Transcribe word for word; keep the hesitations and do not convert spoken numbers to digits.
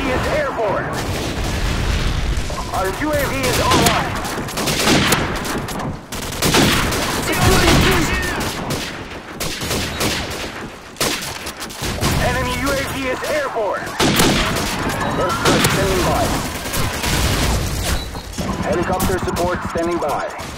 is airborne. Our U A V is online. Enemy U A V is airborne. Airstrike standing by. Helicopter support standing by.